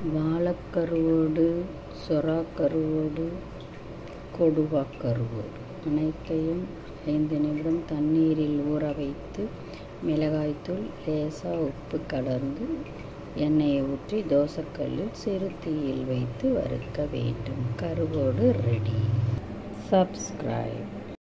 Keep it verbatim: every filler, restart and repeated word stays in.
வாழைக்கருவோடு சொராக்கருவோடு கொடுவாக்கருவோடு அனைத்தையும் ஐந்து நிமிடம் தண்ணீரில் ஊற வைத்து மிளகாய்த்தூள் லேசாக உப்பு கலந்து எண்ணெயை ஊற்றி தோசைக்கல்லில் சிறு தீயில் வைத்து வறுக்க வேண்டும். கருவோடு ரெடி. சப்ஸ்கிரைப்.